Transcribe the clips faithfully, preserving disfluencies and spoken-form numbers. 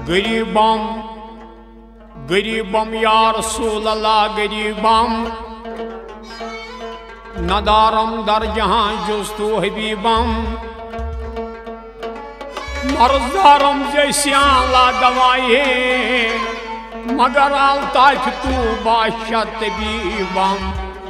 गरीबम गरीबम या रसूल अल्लाह गरीबम नदारम दर जहां जुस्तु हबीबम मर्जदारम जैसियां ला दवाई मगर अल्ताफ तू बादशाह तबीबम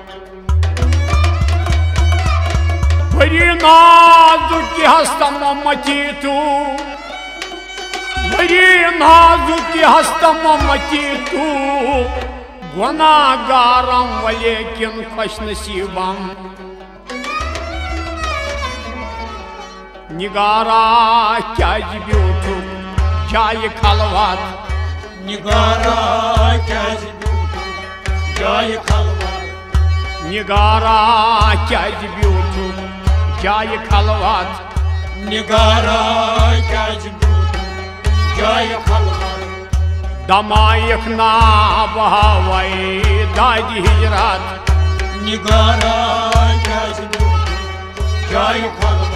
बड़ी नाजुक हस्तम मची तू बड़ी नाजुक हस्तम मची तू गुनाहगारम वलेकिन खुश नसीबम निगारा क्या ब्यूठू जाय खलवत निगारा क्या ब्यूठू जाय खलवत निगारा क्या ब्यूठू जाय खलवत निगारा क्या ब्यूठू जाय खलवत दमायक ना बहावै दादी हिजरत निगारा क्या ब्यूठू जाय खलवत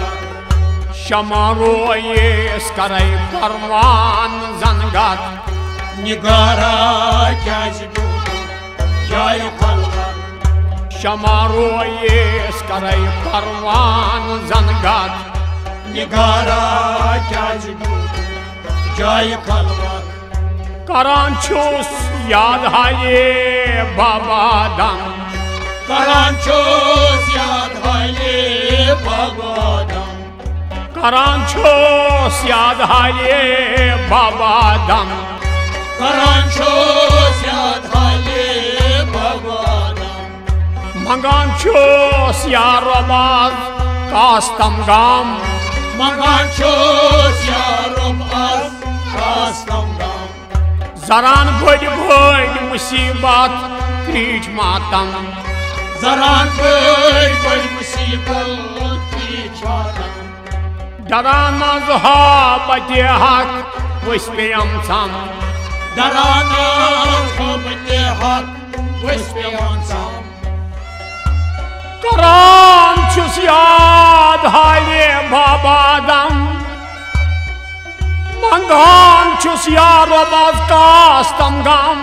शमारोयेस करे परवान जनगत निगारा क्या ब्यूठू जाय खलवत शमारोयेस करे परवान जनगत निगारा क्या ब्यूठू जाय खलवत करान छुस याद हाये बाबा दम करान छुस याद हाये बाबा दम करान छुस याद हाये बाबा दम करान छुस याद हाये बाबा दम मंगान छुस यार रबाज कास्तम गाम मंगान छुस यार रबाज कास्तम गाम जरान बड़ बड़ मुसीबत क्रीच मातम जरान बड़ बड़ मुसीबत क्रीच मातम डराना ज़हाबते हक वस्पेयम सम डराना ज़हाबते हक वस्पेयम सम करान छुस याद हाये बाबा दम मंगान छुस यार रबाज कास्तम गम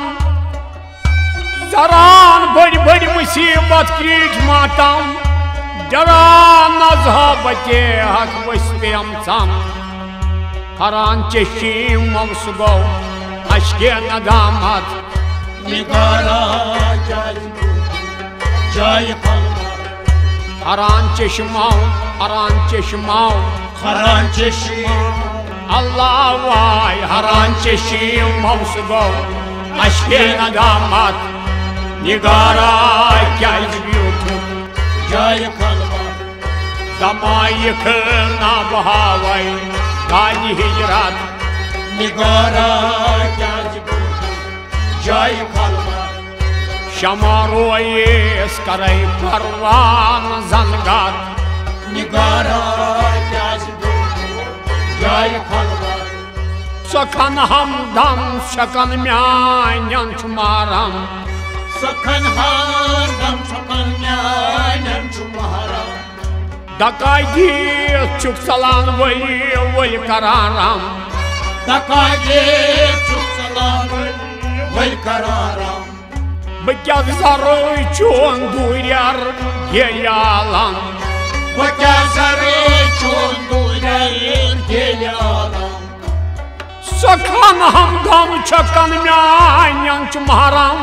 जरान बड़ बड़ मुसीबत क्रीच मातम डराना ज़हाबते हक वस्पेयम सम हरान चशीम मवसुगो अश्के नदामत निगारा जाय जाय खलवत हरान चश्माओ हरान चश्माओ हरान चश्माओ अल्लाह वाय हरान चशीम मवसुगो अश्के नदामत निगारा क्या ब्यूठू जाय खलवत दमायक ना बहावै दादी हिजरत निगारा क्या ब्यूठू जाय खलवत शमारोयेस करे परवान जनगत निगारा क्या ब्यूठू जाय खलवत सखन हमदम शकन म्यान छुमारम सखन हमदम शकन म्यान छुमारम दकायदी चुक सलान वली वल करारम दकायदी चुक सलान वल करारम बक्या जरोय चोन दूरियर गेयालम बक्या जरोय चोन दूरियर गेयालम सखन हमदम शकन म्यान छुमारम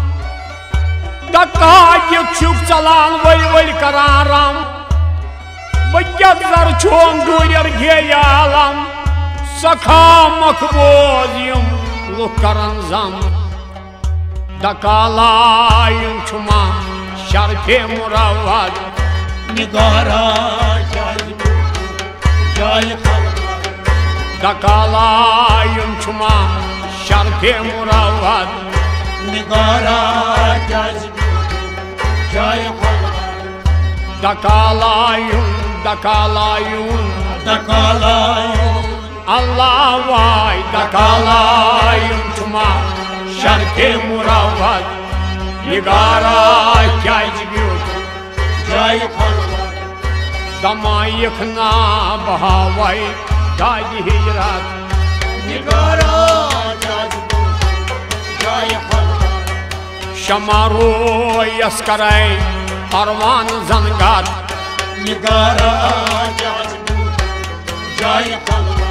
दकायदी चुक सलान वल वल करारम बच्चत जर चोन दूर गेयालम सखा मखबूज यम लुक करन जम दकालायुम छुमा शरफे मुरावद निगारा जाय खलवत दकालायुम छुमा शरफे मुरावद निगारा जाय खलवत दकालायुम दकालायुम दकालायुम अल्लाह वाय दकालायुम छुमा शरफे मुरावद निगारा क्या ब्यूठू जाय खलवत दमायक ना बहावै दादी हिजरत निगारा जाजबू जाय हलवार शमारो यस्करै परवान जंगात निगारा जाजबू जाय हलवार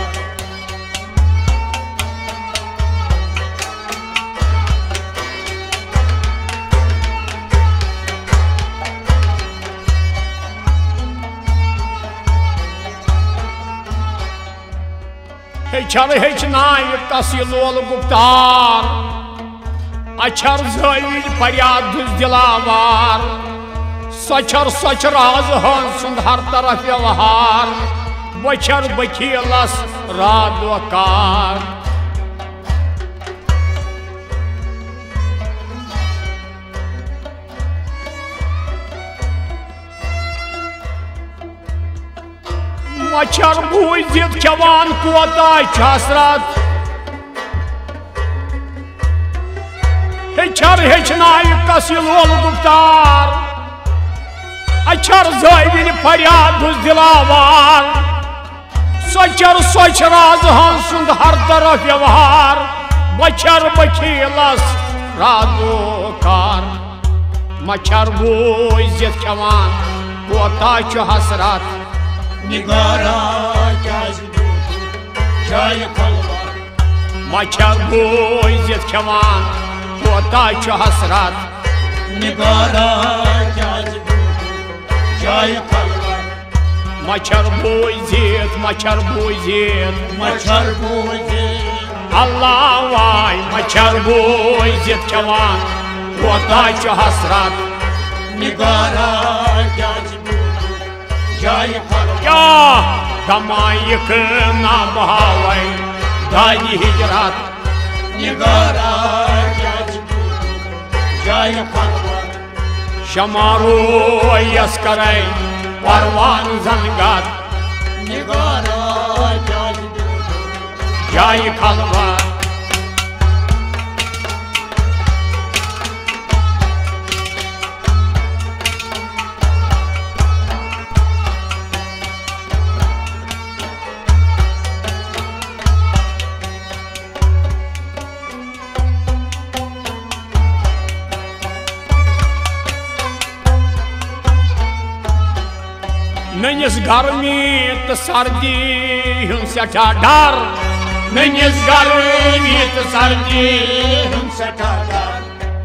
हेचर हेचनाय तहसीलोल गुप्तार अछर जविज फरियाद दुज दिलावार सचर सचराज हन सुंद हर तरफ व्यवहार बचर बखीलस रात वकार मच्छर बूझित चवान कोताय हसरत हेचर हेचनाय तहसीलोल गुप्तार अछर जविन फरियाद दुज दिलावार सचर सचराज हन सुंद हर तरफ व्यवहार बचर बखीलस रादोकार मच्छर बूझित चवान कोताय हसरत निगारा जाजबू जाय हलवार मच्छर बूझित चवान कोताय हसरत निगारा जाजबू जाय हलवार मच्छर बूझित मच्छर बूझित मच्छर बूझे अल्लाह वाय मच्छर बूझित चवान कोताय हसरत निगारा जाजबू जाय हलवार क्या कमाइक ना बहावै दाई हिजरत निगारा जाजबू जाय हलवार शमारो यस्करै परवान जंगात निगारा जाजबू जाय हलवार ननिस गर्मी तो सर्दी हुन सठा डर ननिस गर्मी तो सर्दी हम सठादार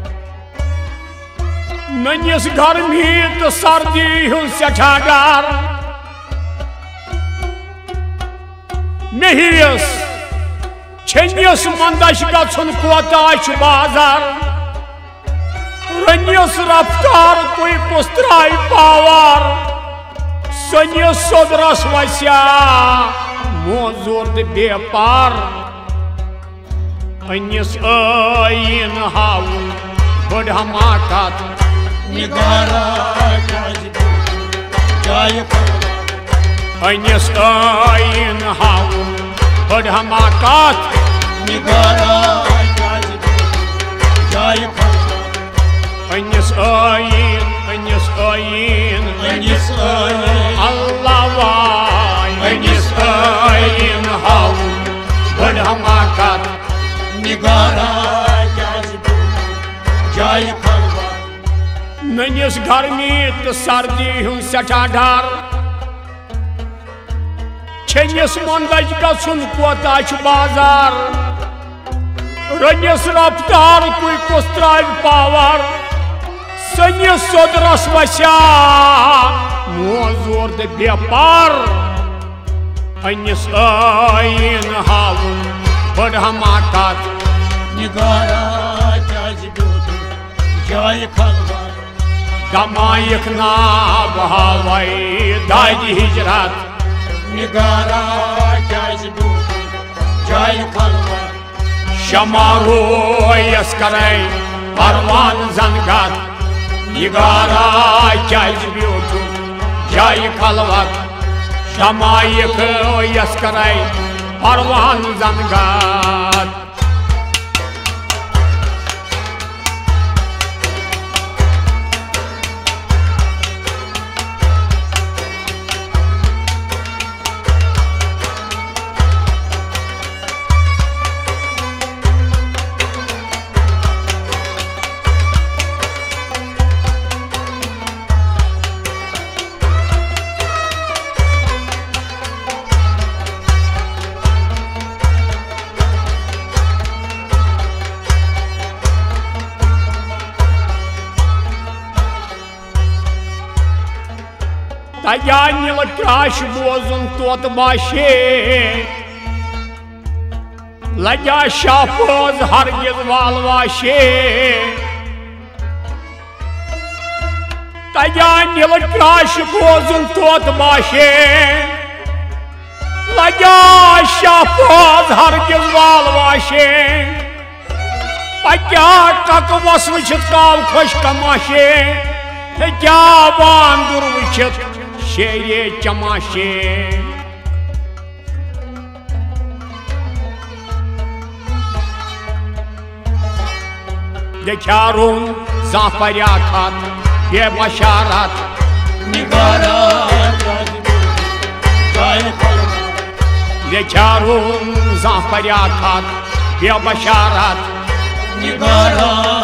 ननिस गर्मी तो सर्दी हुन सठा डर मेहिस छनिस मंदश गछुन कोताय बाजार रनिस रफ्तार कोई कुस्त्राय पावर सनिस सोदरस वस्या मोजूर बेपार अनिस आइन हाउ बड़ हमाकत निगारा जाजबू जाय हलवार अनिस आइन हाउ बड़ हमाकत निगारा जाजबू जाय हलवार अनिस आइन अनिस आइन अनिस आइन अल्लाह वाय अनिस आइन हाउ बड़ हमाकत निगारा जाजबू जाय हलवार ननिस गर्मी तो सर्दी हुन सठा डर छनिस मंदज गछुन कोताय बाजार रनिस रफ्तार कोई कुस्त्राय पावर सनिस सोदरस वस्या मोजूर बेपार अनिस आइन हाउ बड़ हमाकत निगारा जाजबू जाय हलवार कमाइक ना बहावै दाई हिजरत निगारा जाजबू जाय हलवार शमारो यस्करै परवान जंगात निगारा जाजबू जाय हलवत शमाइक यस्करै परवान जंगात तया नील त्राश बोजुन तोत बाशे लजा शापोज हरगिज वालवाशे तया नील त्राश बोजुन तोत बाशे लजा शापोज हरगिज वालवाशे क्या कक वस वुचित काव खुश कमाशे क्या बांदुर वुचित शेरे चमाशे देखा रूम जाफरिया खात ये बशारत निगारा देखा रूम जाफरिया खात ये बशारत निगारा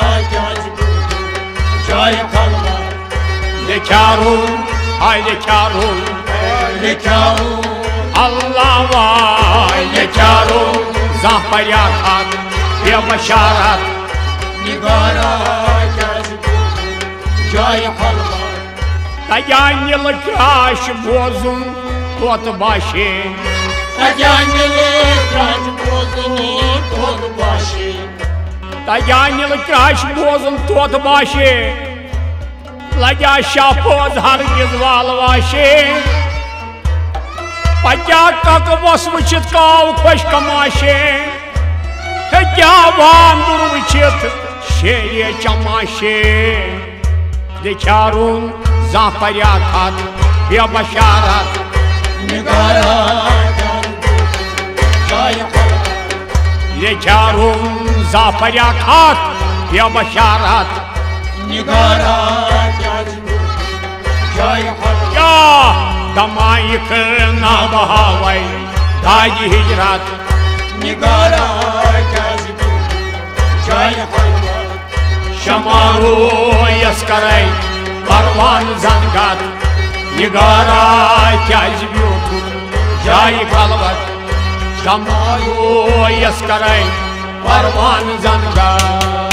जय खलवा लेख्यारू हाय लेख्यारू लेख्यारू अल्लाह वाय लेख्यारू जाफरिया खात ये बशारत निगारा जय खलवा तया नील त्राश बोजुन तोत बाशे तया नील त्राश बोजुन तोत बाशे तया नील त्राश बोजुन तोत बाशे लजा शापोज हरगिज वालवाशे पचा कक वस वुचित काव खुश कमाशे क्या बांदुर वुचित शेरे चमाशे देखा-रून जाफरिया खात ये बशारत निगारा देखा-रून जाफरिया खात ये बशारत निगारा क्या दमाइक ना बहावै दाजी हिजरत निगारा शमारो यस करे परवान जंगत निगारा क्याज ब्यूठु जाय खलवत शमारो यस करे परवान जंगत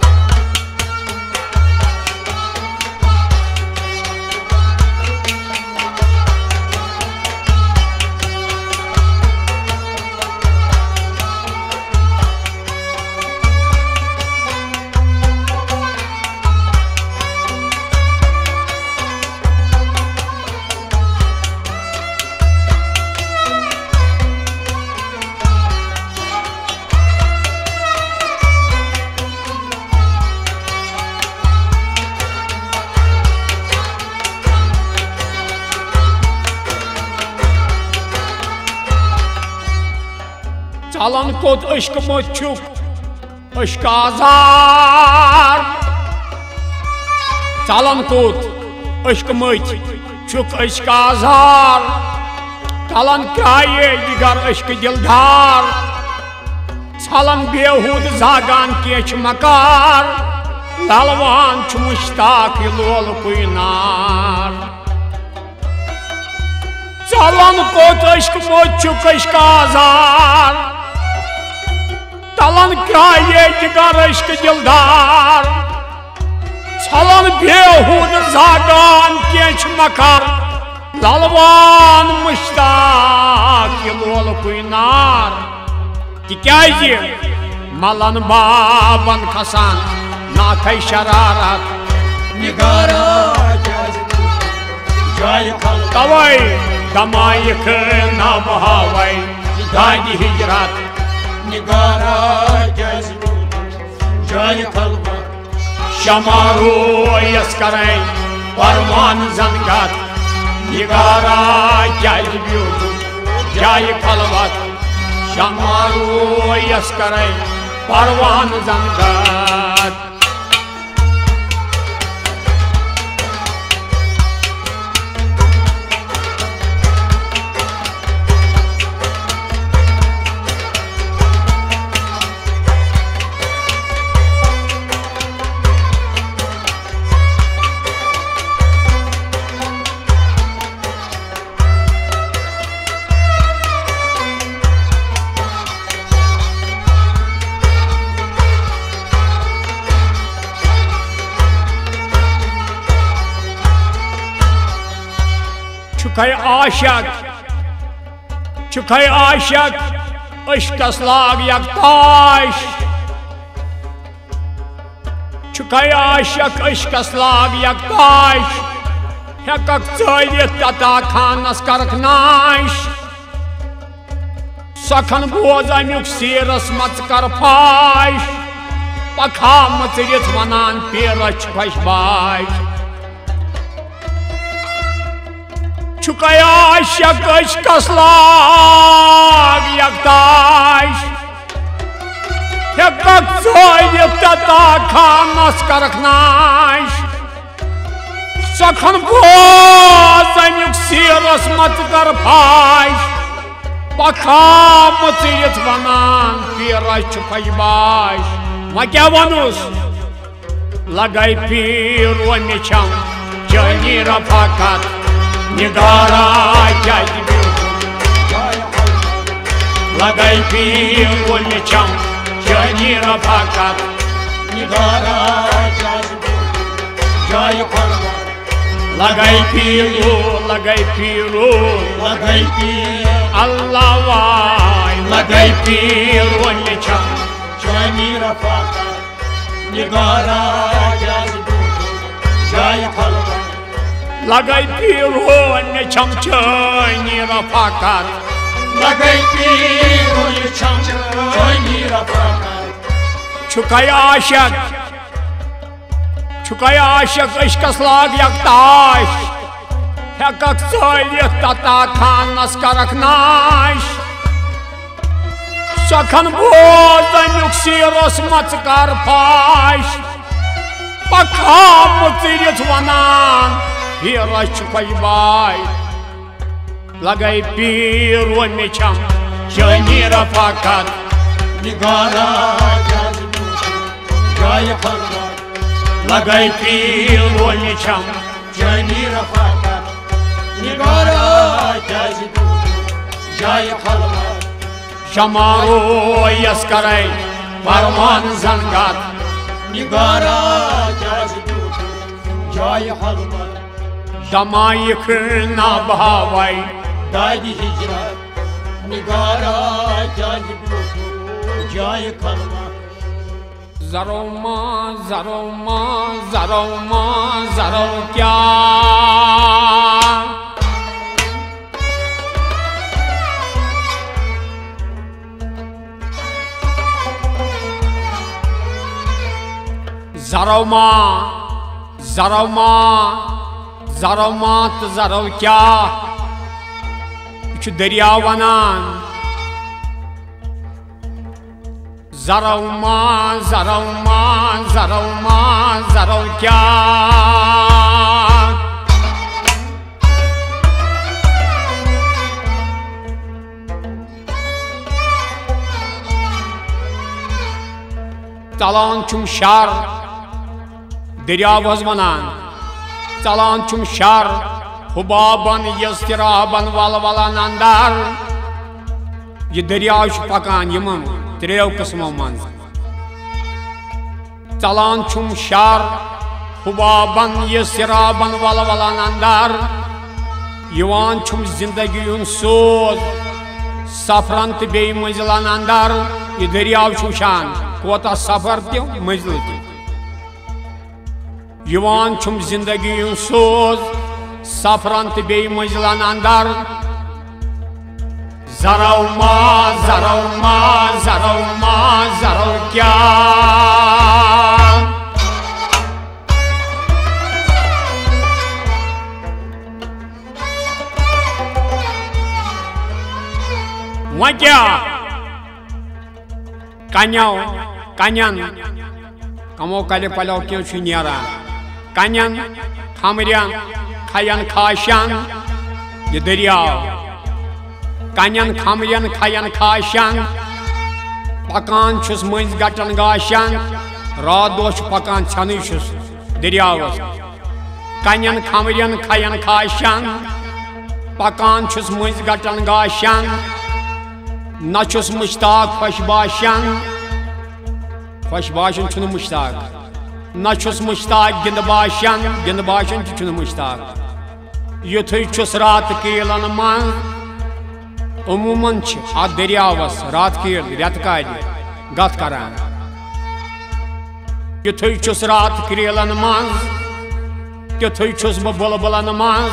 चलन कोत अश्क मचुक अश्क आजार चलन कोत अश्क मच चुक अश्क आजार चलन क्राये दिगर अश्क दिलदार चलन बेहूद जागान केच मकार ललवान छु मुश्ताक लोल कुनार चलन कोत अश्क मचुक अश्क आजार तलन क्राये जिगर इश्क दिलदार छलन बेहूद जागान केच मकार ललवान मुश्ताक लोल कुनार तिक्याजि मलन बाबन खसान नाथै शरारत निगारा तवै दमाइक ना बहावै दादी हिजरत निगारा जय खलवा शमारो यस करे परवान जंगत निगारा क्याज ब्यूठु जाय खलवत शमारो यस करे परवान जंगत Çukay aşık, çukay aşık, ışkas lag yaktaş. Çukay aşık, ışkas lag yaktaş. Hekak söyleyet tata kanas karknaş. Sakın bozam yüksiras matskarpaş. Bakam mıtırit vanan piraç kaşbaş. Çukay aşık ışkas lag yaktaş. Hekak söyleyet tata kanas karknaş. Sakın bozam yüksiras matskarpaş. Bakam mıtırit vanan piraç kaşbaş. Макяванус, лагай пиру мечам, Джанира факат, Нигара дядьбю. Лагай пиру мечам, Джанира факат, Нигара дядьбю. Jai Kalma. Лагай пиру, лагай пиру, Лагай пир, Allah vay, лагай пиру мечам. Jani Rafaka, Nigara Jazbu, Jai Kalma. Лагай пиру мечам, Джанира факат. Лагай пиру мечам, Jani Rafaka. Çukay aşık, çukay aşık ışkas lag yaktaş. Hekak söyleyet tata kanas karknaş. Sakın bozam yüksiras matskarpaş. Bakam mıtırit vanan piraç kaşbaş. Лагай пиру мечам, Джанира факат. Nigara Jazbu, Jai Kalma. Лагай пиру мечам, Jani Rafaka, Nigara Jazbu, Jai Kalma. Şamaru yaskaray, parman zangat. Nigara Jazbu, Jai Kalma. Damayıkına bahavay, Dadi Hicrat, Nigara Jazbu, Jai Kalma. Zaroma, zaroma, zaroma, zarov kya. Zaroma, zaroma, zaromat, zarov kya. Üç deryavanın. Zaravma, zaravma, zaravma, zarav kya. Talan çumşar, derya vazmanan. Talan çumşar, hubaban yastiraban valvalan andar. Ye derya şupakan yımım. Trev kısmı manz. Talan çumşar, hubaban yesiraban valavalan andar. Yuvan çum zindagi yunsuz, safran tibey mızılan andar. İderiyav çumşan, kota safar diyor mızıldı. Yuvan çum zindagi yunsuz, safran tibey mızılan andar. Zaravma, zaravma, zaravma, zarav kya. Wah kya? Kanyau, kanyan. Kamu kali palau kyo chunyara. Kanyan, khamriyan, khayan khashan. Ye deryav. Kanyan khamriyan khayan khashan. Pakan çüz mınz gatan gaşan. Radoş pakan çanışız deryavız. Kanyan khamriyan khayan khashan. Pakan çüz mınz gatan gaşan. Naçüz müştak hoşbaşan. Hoşbaşan çunu müştak. Naçüz müştak gindibaşan. Gindibaşan çunu müştak. युथै छुस रात kiln मन अमूमन अत दरियावस रात कील रेत काल गत करान युथै छुस रात कीलन मन तिथै छुस बह बुलबुलन मज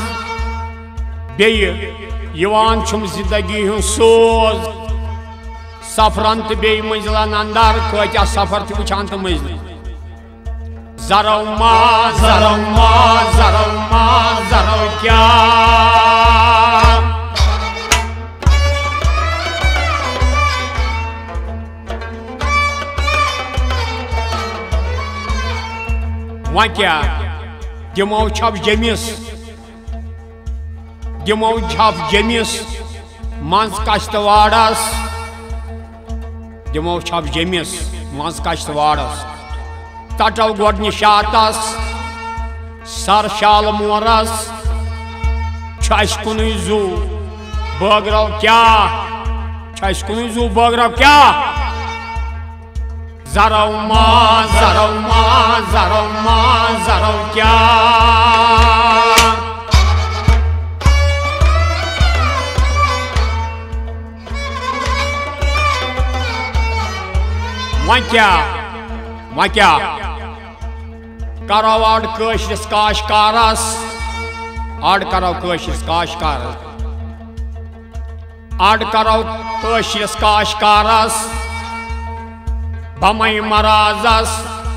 बेयान छुम जिंदगी हुं सोज सफरन तो बे मंजिलन अंदर कत्या सफर तो वुचान तो मंजिल जरो मा जरो मा जरो मा जरो क्या वह क्या दिमो छप जमिस दिमो छप जमिस मंज कश्तवाड़स दिमो छप जमिस मंज कश्तवाड़स तटो गोड निशातस सर शाल मोरस छस कुन जू बगरो क्या छस कुन जू बगरो क्या जरो मा जरो मा जरो मा जरो क्या वह क्या वह क्या करो आड़ कशिस काशकारस आड़ करो कशिस काशकारस आड़ करो कशिस काशकारस बमई मराजस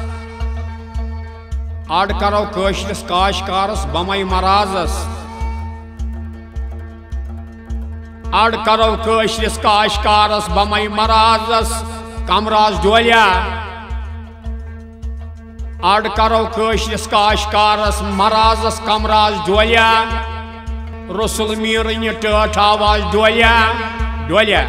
आड़ करो कशिस काशकारस बमई मराजस आड़ करो कशिस काशकारस बमई मराजस कमराज डोलिया आड़ करो कशिस काशकारस मराजस कमराज डोलिया रसुल मीरन टठ आवाज डोलिया डोलिया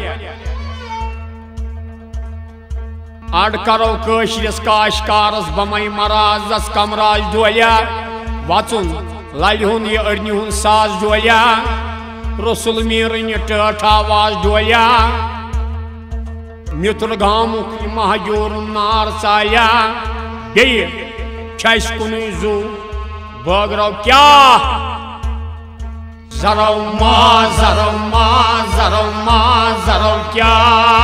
आड़ करो कशिस काशकारस बमई मराजस कमराज डोलिया वचुन ललहुन यह अड़निहुन साज डोलिया रसुल मीरन टठ आवाज डोलिया मित्र गामुक महजूर नार चाया बे छस कुन जू बगरो क्या जरो मा जरो मा जरो मा जरो क्या